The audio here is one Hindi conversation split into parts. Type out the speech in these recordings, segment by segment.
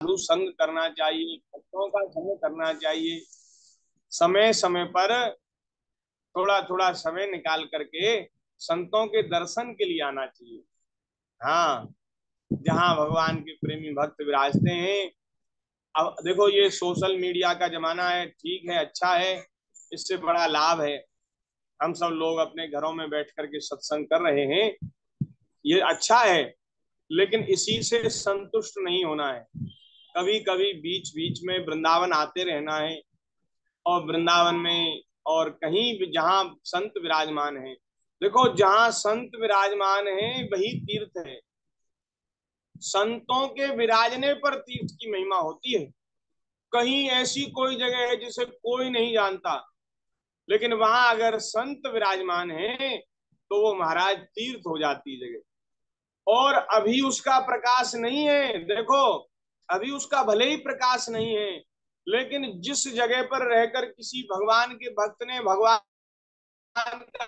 साधु संग करना चाहिए, भक्तों का संग करना चाहिए। समय समय पर थोड़ा थोड़ा समय निकाल करके संतों के दर्शन के लिए आना चाहिए। हाँ, जहाँ भगवान के प्रेमी भक्त विराजते हैं। अब देखो, ये सोशल मीडिया का जमाना है, ठीक है, अच्छा है, इससे बड़ा लाभ है। हम सब लोग अपने घरों में बैठ करके सत्संग कर रहे हैं, ये अच्छा है। लेकिन इसी से संतुष्ट नहीं होना है। कभी कभी बीच बीच में वृंदावन आते रहना है, और वृंदावन में और कहीं भी जहाँ संत विराजमान है, देखो जहाँ संत विराजमान है वही तीर्थ है। संतों के विराजने पर तीर्थ की महिमा होती है। कहीं ऐसी कोई जगह है जिसे कोई नहीं जानता, लेकिन वहां अगर संत विराजमान है तो वो महाराज तीर्थ हो जाती जगह। और अभी उसका प्रकाश नहीं है, देखो, अभी उसका भले ही प्रकाश नहीं है, लेकिन जिस जगह पर रहकर किसी भगवान के भक्त ने भगवान का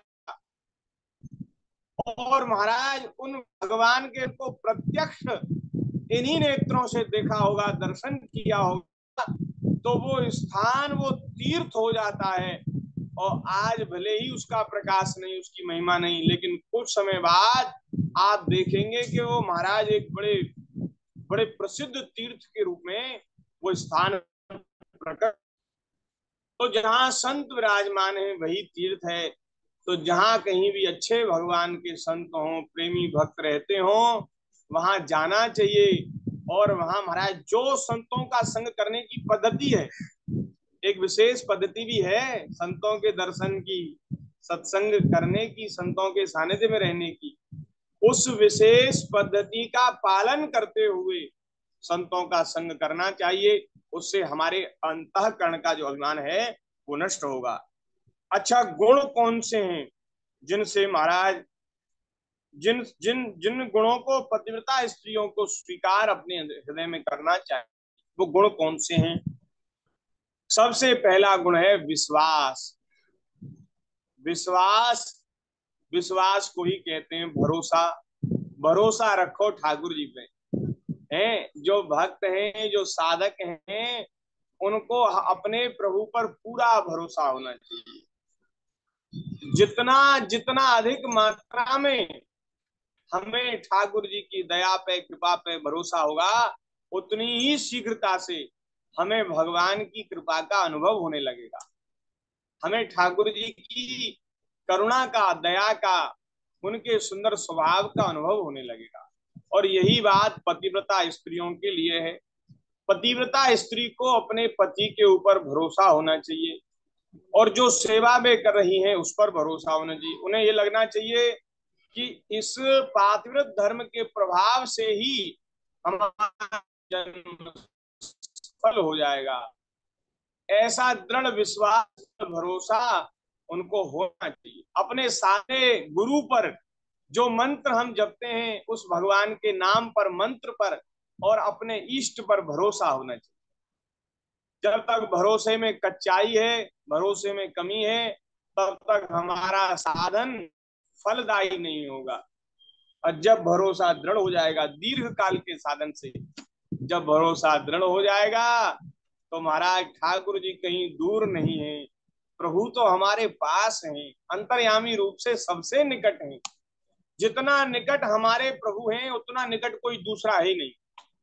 और महाराज उन भगवान के को प्रत्यक्ष इन्हीं नेत्रों से देखा होगा, दर्शन किया होगा, तो वो स्थान वो तीर्थ हो जाता है। और आज भले ही उसका प्रकाश नहीं, उसकी महिमा नहीं, लेकिन कुछ समय बाद आप देखेंगे कि वो महाराज एक बड़े बड़े प्रसिद्ध तीर्थ के रूप में वो स्थान प्रकट। तो जहाँ संत विराजमान है वही तीर्थ है। तो जहाँ कहीं भी अच्छे भगवान के संत हों, प्रेमी भक्त रहते हों, वहां जाना चाहिए। और वहां महाराज जो संतों का संग करने की पद्धति है, एक विशेष पद्धति भी है संतों के दर्शन की, सत्संग करने की, संतों के सानिध्य में रहने की। उस विशेष पद्धति का पालन करते हुए संतों का संग करना चाहिए। उससे हमारे अंतःकरण का जो अभिमान है वो नष्ट होगा। अच्छा, गुण कौन से हैं जिनसे महाराज, जिन जिन जिन गुणों को पतिव्रता स्त्रियों को स्वीकार अपने हृदय में करना चाहिए, वो गुण कौन से हैं? सबसे पहला गुण है विश्वास। विश्वास, विश्वास को ही कहते हैं भरोसा। भरोसा रखो ठाकुर जी पे। हैं जो भक्त हैं, जो साधक हैं, उनको अपने प्रभु पर पूरा भरोसा होना चाहिए। जितना जितना अधिक मात्रा में हमें ठाकुर जी की दया पे, कृपा पे भरोसा होगा, उतनी ही शीघ्रता से हमें भगवान की कृपा का अनुभव होने लगेगा। हमें ठाकुर जी की करुणा का, दया का, उनके सुंदर स्वभाव का अनुभव होने लगेगा। और यही बात पतिव्रता स्त्रियों के लिए है। पतिव्रता स्त्री को अपने पति के ऊपर भरोसा होना चाहिए, और जो सेवा में कर रही हैं उस पर भरोसा होना चाहिए। उन्हें ये लगना चाहिए कि इस पातिव्रत धर्म के प्रभाव से ही हमारा जन्म सफल हो जाएगा। ऐसा दृढ़ विश्वास, भरोसा उनको होना चाहिए अपने सारे गुरु पर। जो मंत्र हम जपते हैं उस भगवान के नाम पर, मंत्र पर, और अपने इष्ट पर भरोसा होना चाहिए। जब तक भरोसे में कच्चाई है, भरोसे में कमी है, तब तक हमारा साधन फलदायी नहीं होगा। और जब भरोसा दृढ़ हो जाएगा दीर्घ काल के साधन से, जब भरोसा दृढ़ हो जाएगा, तो महाराज ठाकुर जी कहीं दूर नहीं है, प्रभु तो हमारे पास हैं, अंतर्यामी रूप से सबसे निकट हैं। जितना निकट हमारे प्रभु हैं उतना निकट कोई दूसरा है ही नहीं।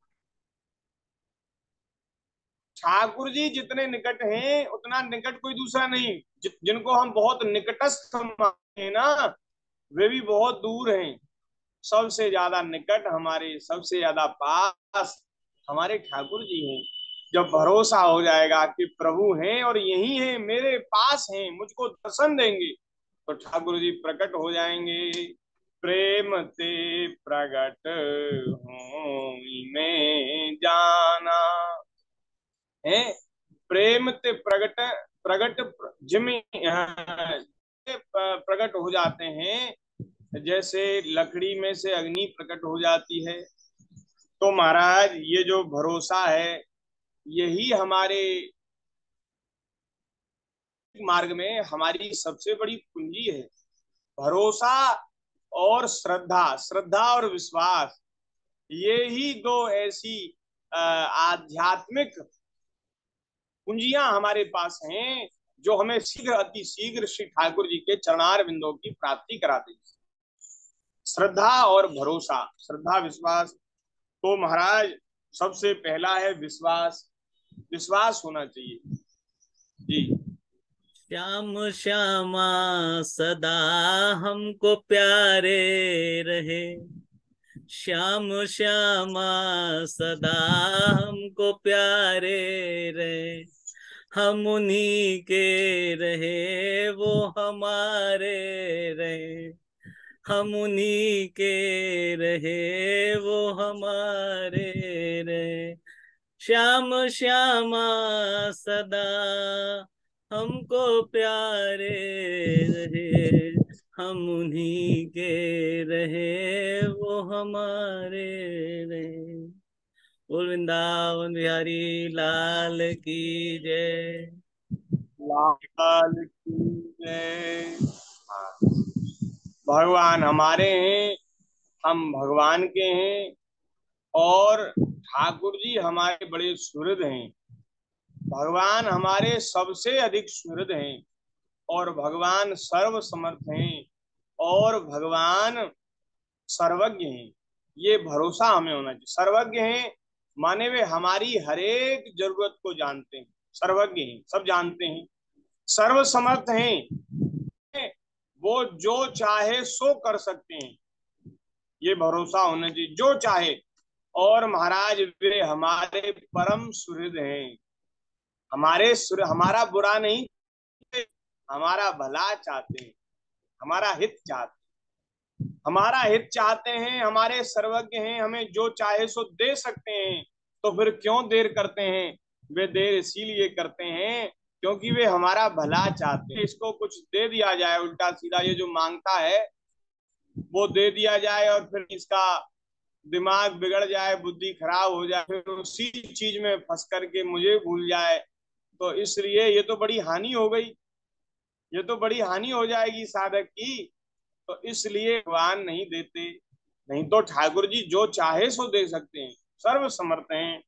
ठाकुर जी जितने निकट हैं उतना निकट कोई दूसरा नहीं। जिनको हम बहुत निकटस्थ मानते हैं ना, वे भी बहुत दूर हैं। सबसे ज्यादा निकट हमारे, सबसे ज्यादा पास हमारे ठाकुर जी हैं। जब भरोसा हो जाएगा कि प्रभु हैं और यही हैं, मेरे पास हैं, मुझको दर्शन देंगे, तो ठाकुर जी प्रकट हो जाएंगे। प्रेम ते प्रगट हो में जाना है। प्रेम ते प्रगट, प्रगट जिम प्रकट हो जाते हैं, जैसे लकड़ी में से अग्नि प्रकट हो जाती है। तो महाराज ये जो भरोसा है, यही हमारे मार्ग में हमारी सबसे बड़ी पूंजी है। भरोसा और श्रद्धा, श्रद्धा और विश्वास, ये ही दो ऐसी आध्यात्मिक पूंजियां हमारे पास हैं जो हमें शीघ्र अति शीघ्र श्री ठाकुर जी के चरणार बिंदों की प्राप्ति कराते हैं। श्रद्धा और भरोसा, श्रद्धा विश्वास, तो महाराज सबसे पहला है विश्वास। विश्वास होना चाहिए जी। श्याम श्यामा सदा हमको प्यारे रहे, श्याम श्यामा सदा हमको प्यारे रहे, हम उन्हीं के रहे वो हमारे रहे, हम उन्हीं के रहे वो हमारे रहे, श्याम श्यामा सदा हमको प्यारे रहे, हम उन्हीं के रहे वो हमारे रहे। बोल वृंदावन बिहारी लाल की जय। लाल की जय। हाँ। भगवान हमारे हैं, हम भगवान के हैं, और ठाकुर जी हमारे बड़े सुहृद हैं। भगवान हमारे सबसे अधिक सुहृद हैं, और भगवान सर्व समर्थ हैं, और भगवान सर्वज्ञ हैं। ये भरोसा हमें होना चाहिए। सर्वज्ञ हैं माने वे हमारी हरेक जरूरत को जानते हैं, सर्वज्ञ हैं, सब जानते हैं। सर्व समर्थ हैं, वो जो चाहे सो कर सकते हैं, ये भरोसा होना चाहिए, जो चाहे। और महाराज वे हमारे परम सुहृद हैं, हमारा बुरा नहीं, हमारा भला चाहते हैं, हमारा हित चाहते हैं, हमारा हित चाहते हैं, हमारे सर्वज्ञ हैं, हमें जो चाहे सो दे सकते हैं। तो फिर क्यों देर करते हैं? वे देर इसीलिए करते हैं क्योंकि वे हमारा भला चाहते हैं। इसको कुछ दे दिया जाए उल्टा सीधा, ये जो मांगता है वो दे दिया जाए, और फिर इसका दिमाग बिगड़ जाए, बुद्धि खराब हो जाए, फिर उसी चीज में फंस करके मुझे भूल जाए, तो इसलिए ये तो बड़ी हानि हो गई, ये तो बड़ी हानि हो जाएगी साधक की। तो इसलिए भगवान नहीं देते। नहीं तो ठाकुर जी जो चाहे सो दे सकते हैं, सर्व समर्थ हैं।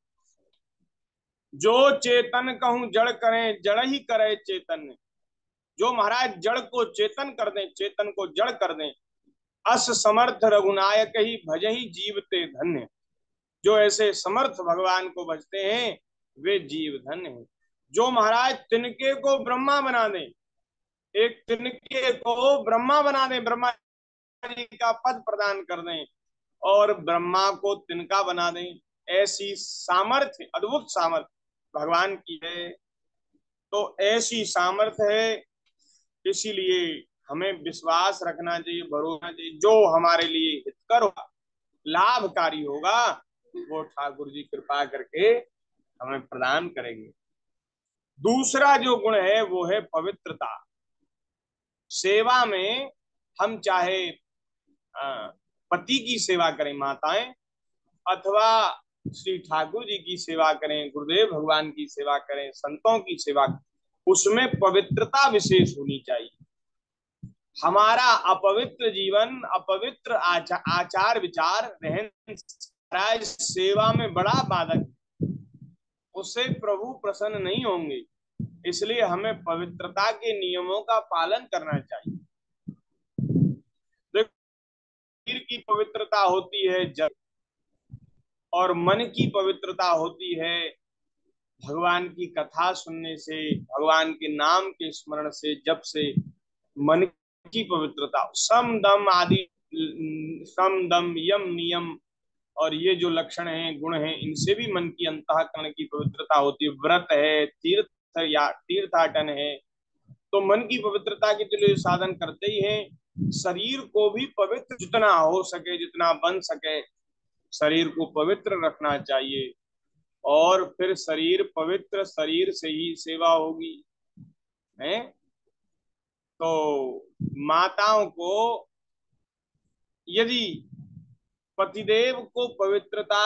जो चेतन कहूं जड़ करें, जड़ ही करे चेतन। जो महाराज जड़ को चेतन कर दें, चेतन को जड़ कर दें। अस समर्थ रघुनायक ही भजही जीवते धन्य। जो ऐसे समर्थ भगवान को भजते हैं वे जीव धन्य हैं। जो महाराज तिनके को ब्रह्मा बना दें, एक तिनके को ब्रह्मा बना दें, ब्रह्मा जी का पद प्रदान कर दें, और ब्रह्मा को तिनका बना दें, ऐसी सामर्थ्य, अद्भुत सामर्थ्य भगवान की है। तो ऐसी सामर्थ्य है, इसीलिए हमें विश्वास रखना चाहिए, भरोसा चाहिए। जो हमारे लिए हितकर होगा, लाभकारी होगा, वो ठाकुर जी कृपा करके हमें प्रदान करेंगे। दूसरा जो गुण है वो है पवित्रता। सेवा में हम चाहे पति की सेवा करें, माताएं, अथवा श्री ठाकुर जी की सेवा करें, गुरुदेव भगवान की सेवा करें, संतों की सेवा करें, उसमें पवित्रता विशेष होनी चाहिए। हमारा अपवित्र जीवन, अपवित्र आचार विचार, रहन सेवा में बड़ा बाधक, उससे प्रभु प्रसन्न नहीं होंगे। इसलिए हमें पवित्रता के नियमों का पालन करना चाहिए। देखो, शरीर की पवित्रता होती है जल, और मन की पवित्रता होती है भगवान की कथा सुनने से, भगवान के नाम के स्मरण से, जप से। मन की पवित्रता, सम दम आदि, सम दम यम नियम, और ये जो लक्षण हैं, गुण हैं, इनसे भी मन की अंतःकरण की पवित्रता होती है। व्रत है, तीर्थ या तीर्थाटन है, तो मन की पवित्रता के लिए साधन करते ही हैं। शरीर को भी पवित्र जितना हो सके, जितना बन सके, शरीर को पवित्र रखना चाहिए। और फिर शरीर पवित्र, शरीर से ही सेवा होगी, है। तो माताओं को यदि पतिदेव को पवित्रता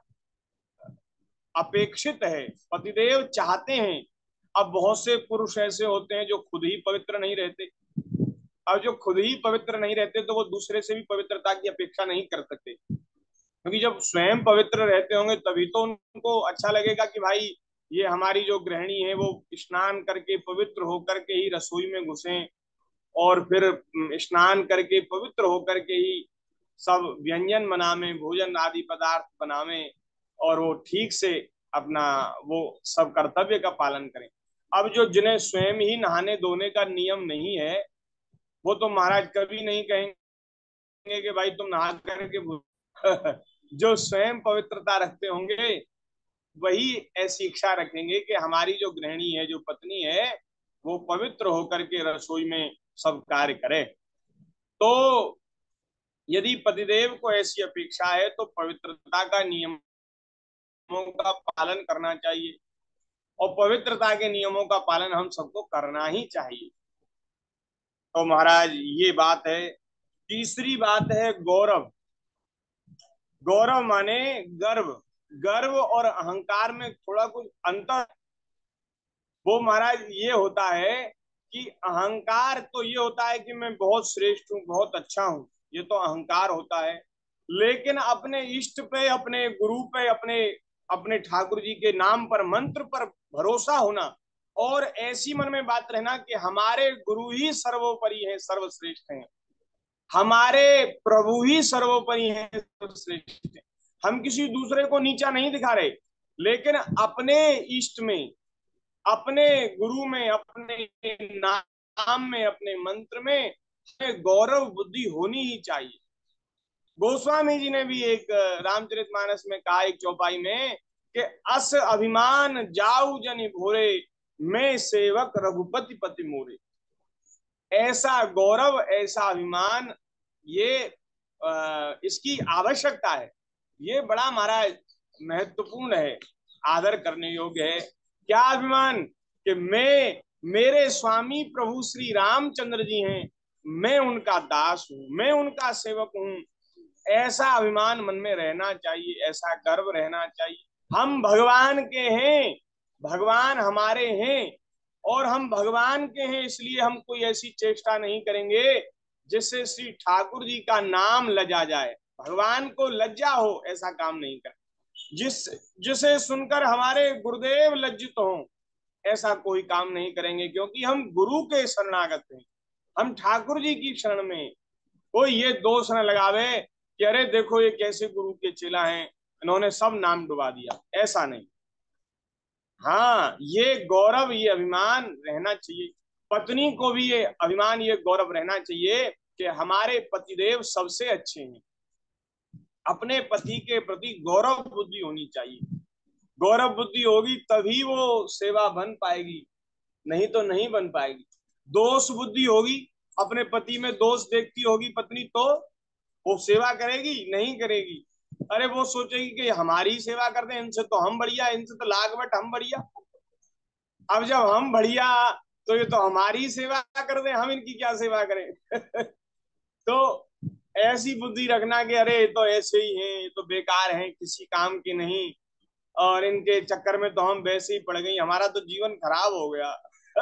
अपेक्षित है, पतिदेव चाहते हैं। अब बहुत से पुरुष ऐसे होते हैं जो खुद ही पवित्र नहीं रहते। अब जो खुद ही पवित्र नहीं रहते तो वो दूसरे से भी पवित्रता की अपेक्षा नहीं कर सकते। क्योंकि जब स्वयं पवित्र रहते होंगे तभी तो उनको अच्छा लगेगा कि भाई ये हमारी जो गृहिणी है वो स्नान करके पवित्र होकर के ही रसोई में घुसे, और फिर स्नान करके पवित्र होकर के ही सब व्यंजन बनावे, भोजन आदि पदार्थ बनावे, और वो ठीक से अपना वो सब कर्तव्य का पालन करें। अब जो जिन्हें स्वयं ही नहाने धोने का नियम नहीं है, वो तो महाराज कभी नहीं कहेंगे कि भाई तुम नहा करके जो स्वयं पवित्रता रखते होंगे वही ऐसी इच्छा रखेंगे कि हमारी जो गृहिणी है, जो पत्नी है, वो पवित्र होकर के रसोई में सब कार्य करे। तो यदि पतिदेव को ऐसी अपेक्षा है तो पवित्रता का नियमों का पालन करना चाहिए, और पवित्रता के नियमों का पालन हम सबको करना ही चाहिए। तो महाराज ये बात है। तीसरी बात है गौरव। गौरव माने गर्व। गर्व और अहंकार में थोड़ा कुछ अंतर। वो महाराज ये होता है कि अहंकार तो ये होता है कि मैं बहुत श्रेष्ठ हूँ, बहुत अच्छा हूँ, ये तो अहंकार होता है। लेकिन अपने इष्ट पे, अपने गुरु पे, अपने अपने ठाकुर जी के नाम पर, मंत्र पर भरोसा होना, और ऐसी मन में बात रहना कि हमारे गुरु ही सर्वोपरि हैं, सर्वश्रेष्ठ हैं, हमारे प्रभु ही सर्वोपरि हैं, सर्वश्रेष्ठ हैं। हम किसी दूसरे को नीचा नहीं दिखा रहे, लेकिन अपने इष्ट में, अपने गुरु में, अपने नाम में, अपने मंत्र में हमें गौरव बुद्धि होनी ही चाहिए। गोस्वामी जी ने भी एक रामचरितमानस में कहा, एक चौपाई में, कि अस अभिमान जाऊ जनि भोरे, मैं सेवक रघुपति पति मोरे। ऐसा गौरव, ऐसा अभिमान, ये इसकी आवश्यकता है। ये बड़ा महाराज महत्वपूर्ण है, आदर करने योग्य है। क्या अभिमान? कि मैं, मेरे स्वामी प्रभु श्री रामचंद्र जी हैं, मैं उनका दास हूं, मैं उनका सेवक हूं। ऐसा अभिमान मन में रहना चाहिए, ऐसा गर्व रहना चाहिए। हम भगवान के हैं, भगवान हमारे हैं, और हम भगवान के हैं, इसलिए हम कोई ऐसी चेष्टा नहीं करेंगे जिससे श्री ठाकुर जी का नाम लजा जाए, भगवान को लज्जा हो, ऐसा काम नहीं करें। जिसे सुनकर हमारे गुरुदेव लज्जित हों, ऐसा कोई काम नहीं करेंगे, क्योंकि हम गुरु के शरणागत हैं, हम ठाकुर जी की शरण में। कोई ये दोष न लगावे कि अरे देखो ये कैसे गुरु के चेला हैं, इन्होंने सब नाम डुबा दिया, ऐसा नहीं। हाँ, ये गौरव, ये अभिमान रहना चाहिए। पत्नी को भी ये अभिमान, ये गौरव रहना चाहिए कि हमारे पतिदेव सबसे अच्छे हैं। अपने पति के प्रति गौरव बुद्धि होनी चाहिए। गौरव बुद्धि होगी तभी वो सेवा बन पाएगी, नहीं तो नहीं बन पाएगी। दोष बुद्धि होगी, अपने पति में दोष देखती होगी पत्नी, तो वो सेवा करेगी नहीं करेगी। अरे वो सोचेगी कि हमारी सेवा करते हैं, इनसे तो हम बढ़िया, इनसे तो लाख बट हम बढ़िया। अब जब हम बढ़िया, तो ये तो हमारी सेवा कर दे, हम इनकी क्या सेवा करें? तो ऐसी बुद्धि रखना कि अरे ये तो ऐसे ही हैं, ये तो बेकार हैं, किसी काम के नहीं, और इनके चक्कर में तो हम वैसे ही पड़ गई, हमारा तो जीवन खराब हो गया।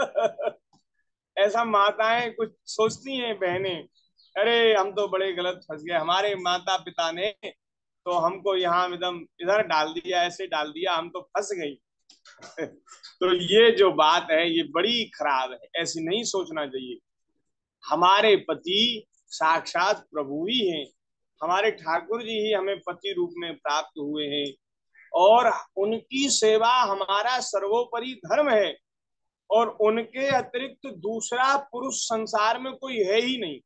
ऐसा माताएं कुछ सोचती हैं, बहनें, अरे हम तो बड़े गलत फंस गए, हमारे माता पिता ने तो हमको यहाँ एकदम इधर डाल दिया, ऐसे डाल दिया, हम तो फंस गई। तो ये जो बात है ये बड़ी खराब है, ऐसी नहीं सोचना चाहिए। हमारे पति साक्षात प्रभु ही हैं, हमारे ठाकुर जी ही हमें पति रूप में प्राप्त हुए हैं, और उनकी सेवा हमारा सर्वोपरि धर्म है, और उनके अतिरिक्त दूसरा पुरुष संसार में कोई है ही नहीं।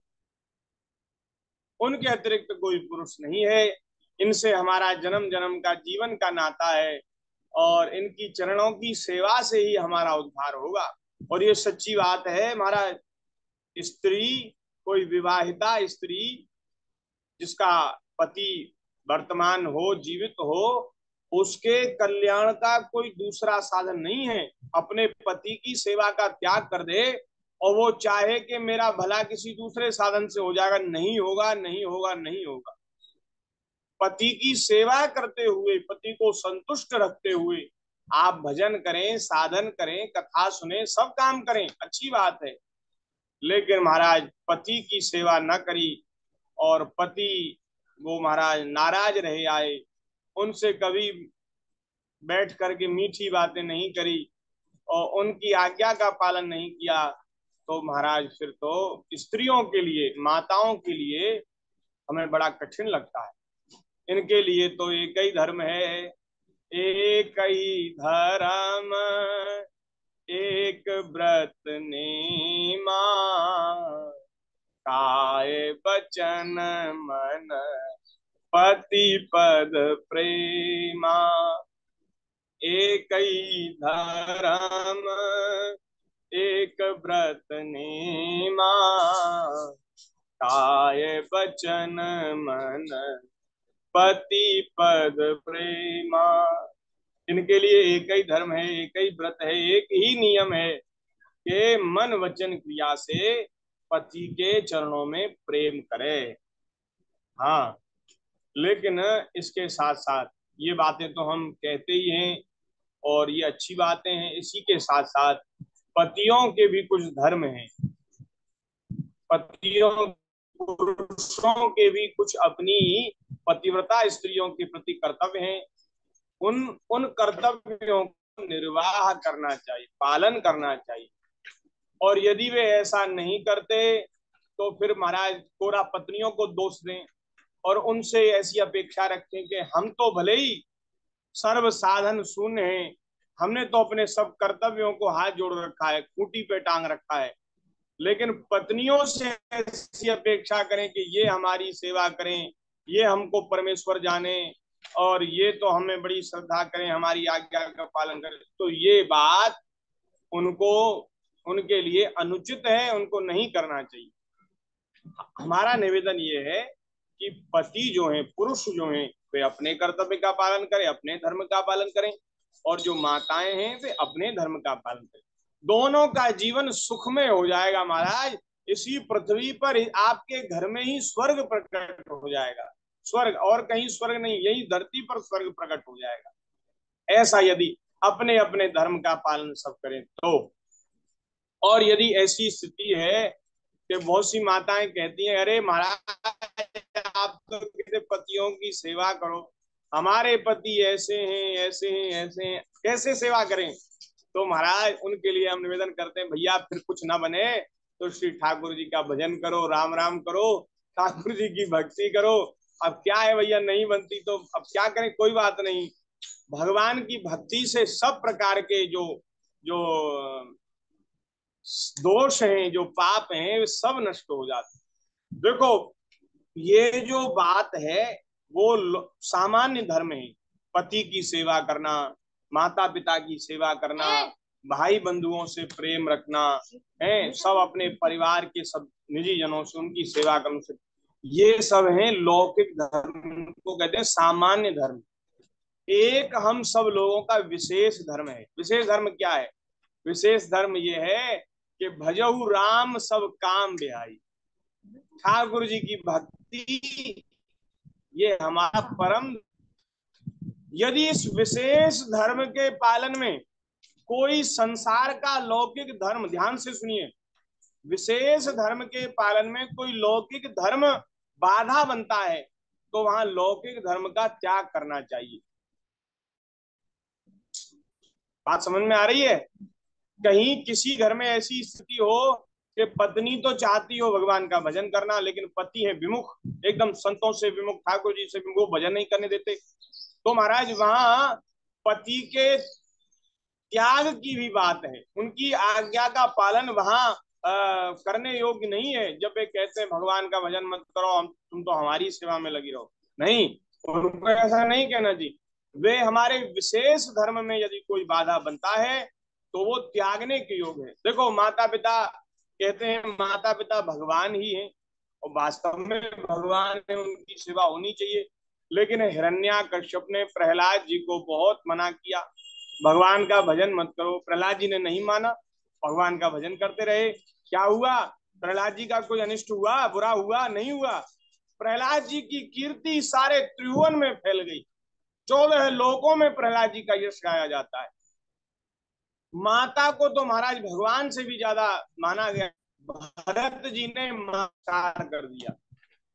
उनके अतिरिक्त कोई पुरुष नहीं है। इनसे हमारा जन्म जन्म का जीवन का नाता है, और इनकी चरणों की सेवा से ही हमारा उद्धार होगा। और ये सच्ची बात है महाराज। स्त्री, कोई विवाहिता स्त्री जिसका पति वर्तमान हो, जीवित हो, उसके कल्याण का कोई दूसरा साधन नहीं है। अपने पति की सेवा का त्याग कर दे और वो चाहे कि मेरा भला किसी दूसरे साधन से हो जाएगा, नहीं होगा, नहीं होगा, नहीं होगा। पति की सेवा करते हुए, पति को संतुष्ट रखते हुए आप भजन करें, साधन करें, कथा सुने, सब काम करें, अच्छी बात है। लेकिन महाराज पति की सेवा न करी, और पति वो महाराज नाराज रहे आए, उनसे कभी बैठ करके मीठी बातें नहीं करी और उनकी आज्ञा का पालन नहीं किया, तो महाराज फिर तो स्त्रियों के लिए, माताओं के लिए हमें बड़ा कठिन लगता है। इनके लिए तो एक ही धर्म है, एक ही धर्म एक व्रत नेमा, काय बचन मन पति पद प्रेमा। एक ही धर्म एक व्रत नेमा, काय बचन मन पति पद प्रेमा। इनके लिए एक ही धर्म है, एक ही व्रत है, एक ही नियम है कि मन वचन क्रिया से पति के चरणों में प्रेम करे। हाँ, लेकिन इसके साथ साथ ये बातें तो हम कहते ही हैं और ये अच्छी बातें हैं, इसी के साथ साथ पतियों के भी कुछ धर्म हैं। पतियों, पुरुषों के भी कुछ अपनी पतिव्रता स्त्रियों के प्रति कर्तव्य हैं। उन उन कर्तव्यों को निर्वाह करना चाहिए, पालन करना चाहिए। और यदि वे ऐसा नहीं करते तो फिर महाराज कोरा पत्नियों को दोष दें और उनसे ऐसी अपेक्षा रखें कि हम तो भले ही सर्व साधन शून्य हैं, हमने तो अपने सब कर्तव्यों को हाथ जोड़ रखा है, खूंटी पे टांग रखा है, लेकिन पत्नियों से ऐसी अपेक्षा करें कि ये हमारी सेवा करें, ये हमको परमेश्वर जाने और ये तो हमें बड़ी श्रद्धा करें, हमारी आज्ञा का पालन करें, तो ये बात उनको, उनके लिए अनुचित है, उनको नहीं करना चाहिए। हमारा निवेदन ये है कि पति जो है, पुरुष जो है, वे अपने कर्तव्य का पालन करें, अपने धर्म का पालन करें, और जो माताएं हैं वे अपने धर्म का पालन करें। दोनों का जीवन सुखमय हो जाएगा महाराज। इसी पृथ्वी पर आपके घर में ही स्वर्ग प्रकट हो जाएगा। स्वर्ग और कहीं स्वर्ग नहीं, यही धरती पर स्वर्ग प्रकट हो जाएगा। ऐसा यदि अपने अपने धर्म का पालन सब करें तो। और यदि ऐसी स्थिति है कि बहुत सी माताएं कहती हैं, अरे महाराज आप तो कहते पतियों की सेवा करो, हमारे पति ऐसे हैं ऐसे हैं ऐसे हैं, कैसे सेवा करें? तो महाराज उनके लिए हम निवेदन करते हैं, भैया फिर कुछ ना बने तो श्री ठाकुर जी का भजन करो, राम राम करो, ठाकुर जी की भक्ति करो। अब क्या है भैया, नहीं बनती तो अब क्या करें, कोई बात नहीं। भगवान की भक्ति से सब प्रकार के जो जो दोष हैं, जो पाप हैं, वे सब नष्ट हो जाते। देखो ये जो बात है वो सामान्य धर्म है, पति की सेवा करना, माता पिता की सेवा करना, भाई बंधुओं से प्रेम रखना है, सब अपने परिवार के सब निजी जनों से उनकी सेवा करना से, ये सब है लौकिक धर्म को कहते हैं सामान्य धर्म। एक हम सब लोगों का विशेष धर्म है। विशेष धर्म क्या है? विशेष धर्म ये है कि भजहु राम सब काम बिहाई, ठाकुर जी की भक्ति ये हमारा परम। यदि इस विशेष धर्म के पालन में कोई संसार का लौकिक धर्म, ध्यान से सुनिए, विशेष धर्म के पालन में कोई लौकिक धर्म बाधा बनता है तो वहां लौकिक धर्म का त्याग करना चाहिए। बात समझ में आ रही है? कहीं किसी घर में ऐसी स्थिति हो कि पत्नी तो चाहती हो भगवान का भजन करना, लेकिन पति है विमुख, एकदम संतों से विमुख, ठाकुर जी से विमुख, भजन नहीं करने देते, तो महाराज वहां पति के त्याग की भी बात है, उनकी आज्ञा का पालन वहां करने योग्य नहीं है। जब वे कहते हैं भगवान का भजन मत करो, हम तुम तो हमारी सेवा में लगी रहो, नहीं, उनको ऐसा नहीं कहना जी। वे हमारे विशेष धर्म में यदि कोई बाधा बनता है तो वो त्यागने के योग्य है। देखो माता पिता कहते हैं, माता पिता भगवान ही है और वास्तव में भगवान है, उनकी सेवा होनी चाहिए, लेकिन हिरण्याकश्यप ने प्रहलाद जी को बहुत मना किया, भगवान का भजन मत करो। प्रहलाद जी ने नहीं माना, भगवान का भजन करते रहे। क्या हुआ? प्रहलाद जी का कोई अनिष्ट हुआ, बुरा हुआ? नहीं हुआ। प्रहलाद जी की कीर्ति सारे त्रिभुवन में फैल गई, 14 लोकों में प्रहलाद जी का यश गाया जाता है। माता को तो महाराज भगवान से भी ज्यादा माना गया। भरत जी ने नमस्कार कर दिया,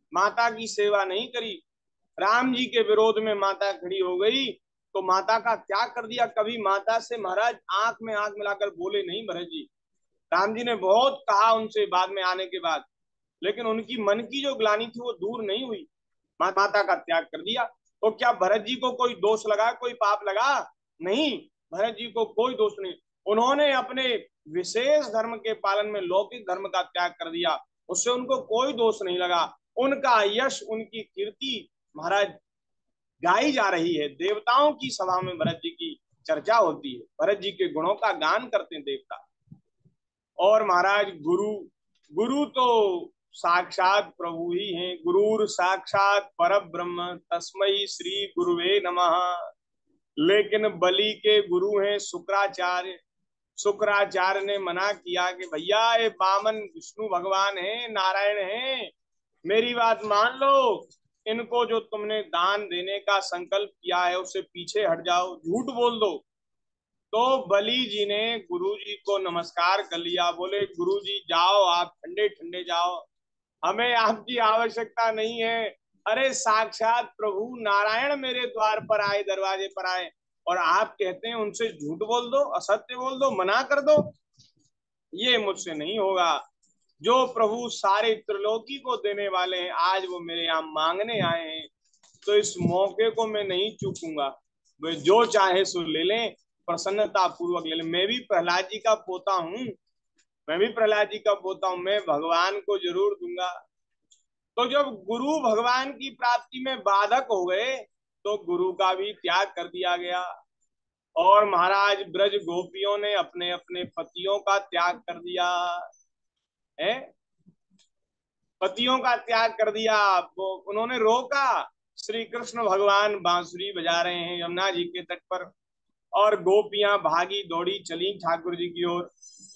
माता की सेवा नहीं करी। राम जी के विरोध में माता खड़ी हो गई तो माता का त्याग कर दिया। कभी माता से महाराज आंख में आंख मिलाकर बोले नहीं भरत जी। राम जी ने बहुत कहा उनसे बाद में आने के बाद, लेकिन उनकी मन की जो ग्लानि थी वो दूर नहीं हुई। माता का त्याग कर दिया। तो क्या भरत जी को कोई दोष लगा, कोई पाप लगा? नहीं, भरत जी को कोई दोष नहीं। उन्होंने अपने विशेष धर्म के पालन में लौकिक धर्म का त्याग कर दिया, उससे उनको कोई दोष नहीं लगा। उनका यश, उनकी कीर्ति महाराज गाई जा रही है। देवताओं की सभा में भरत जी की चर्चा होती है, भरत जी के गुणों का गान करते हैं देवता। और महाराज गुरु, गुरु तो साक्षात प्रभु ही हैं। गुरुर साक्षात पर ब्रह्म तस्मै श्री गुरुवे नमः। लेकिन बलि के गुरु हैं शुक्राचार्य। शुक्राचार्य ने मना किया कि भैया ये वामन विष्णु भगवान है, नारायण है, मेरी बात मान लो, इनको जो तुमने दान देने का संकल्प किया है उससे पीछे हट जाओ, झूठ बोल दो। तो बलि जी ने गुरु जी को नमस्कार कर लिया, बोले गुरु जी जाओ, आप ठंडे ठंडे जाओ, हमें आपकी आवश्यकता नहीं है। अरे साक्षात प्रभु नारायण मेरे द्वार पर आए, दरवाजे पर आए, और आप कहते हैं उनसे झूठ बोल दो, असत्य बोल दो, मना कर दो, ये मुझसे नहीं होगा। जो प्रभु सारे त्रिलोकी को देने वाले हैं, आज वो मेरे यहाँ मांगने आए हैं, तो इस मौके को मैं नहीं चूकूंगा। वे जो चाहे सो ले लें, प्रसन्नता पूर्वक ले लें। मैं भी प्रहलाद जी का पोता हूँ, मैं भी प्रहलाद जी का पोता हूँ, मैं भगवान को जरूर दूंगा। तो जब गुरु भगवान की प्राप्ति में बाधक हो गए तो गुरु का भी त्याग कर दिया गया। और महाराज ब्रज गोपियों ने अपने अपने पतियों का त्याग कर दिया है, पतियों का त्याग कर दिया। वो उन्होंने रोका। श्री कृष्ण भगवान बांसुरी बजा रहे हैं यमुना जी के तट पर, और गोपियां भागी दौड़ी चली ठाकुर जी की ओर।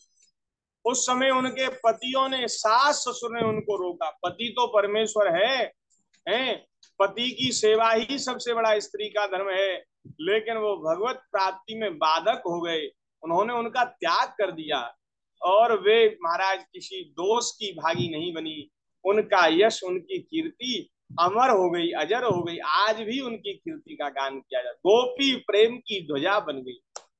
उस समय उनके पतियों ने, सास ससुर ने उनको रोका। पति तो परमेश्वर है, पति की सेवा ही सबसे बड़ा स्त्री का धर्म है, लेकिन वो भगवत प्राप्ति में बाधक हो गए, उन्होंने उनका त्याग कर दिया। और वे महाराज किसी दोष की भागी नहीं बनी। उनका यश, उनकी कीर्ति अमर हो गई, अजर हो गई। आज भी उनकी कीर्ति का गान किया जाता। गोपी प्रेम की ध्वजा बन गई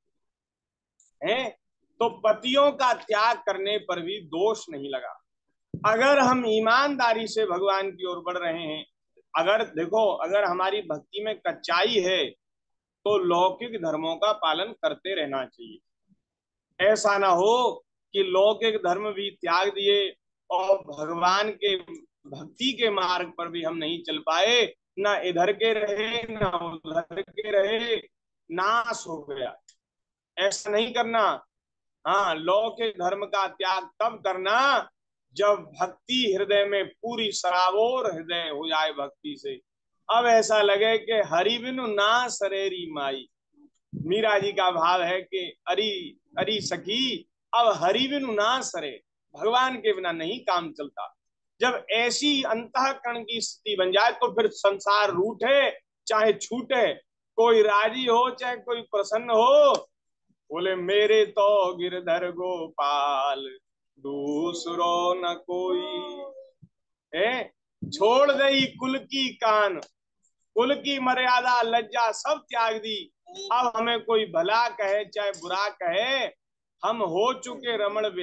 है। तो पतियों का त्याग करने पर भी दोष नहीं लगा। अगर हम ईमानदारी से भगवान की ओर बढ़ रहे हैं, अगर देखो, अगर हमारी भक्ति में कच्चाई है तो लौकिक धर्मों का पालन करते रहना चाहिए। ऐसा ना हो कि लौकिक धर्म भी त्याग दिए और भगवान के भक्ति के मार्ग पर भी हम नहीं चल पाए, ना इधर के रहे ना उधर के रहे, नाश हो गया। ऐसा नहीं करना। हाँ, लौकिक धर्म का त्याग तब करना जब भक्ति हृदय में पूरी सराबोर हृदय हो जाए भक्ति से। अब ऐसा लगे कि हरि बिनु ना सरेरी माई। मीरा जी का भाव है कि अरी अरी सखी, अब हरि बिनु ना सरे, भगवान के बिना नहीं काम चलता। जब ऐसी अंतःकरण की स्थिति बन जाए तो फिर संसार रूठे चाहे छूटे, कोई राजी हो चाहे कोई प्रसन्न हो, बोले मेरे तो गिरधर गोपाल दूसरो न कोई है। छोड़ दई कुल की कान, कुल की मर्यादा लज्जा सब त्याग दी। अब हमें कोई भला कहे चाहे बुरा कहे, हम हो चुके रमण